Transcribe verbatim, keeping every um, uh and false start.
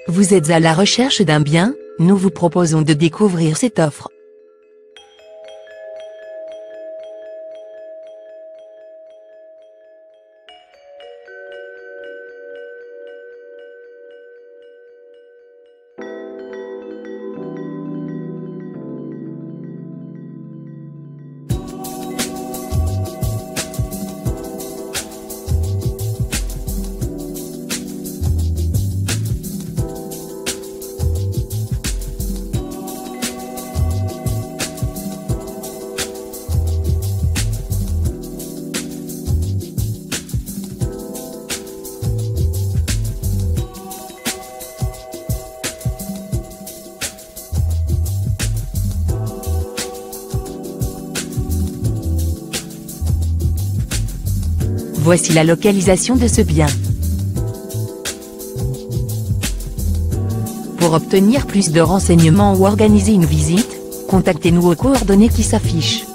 Vous êtes à la recherche d'un bien? Nous vous proposons de découvrir cette offre. Voici la localisation de ce bien. Pour obtenir plus de renseignements ou organiser une visite, contactez-nous aux coordonnées qui s'affichent.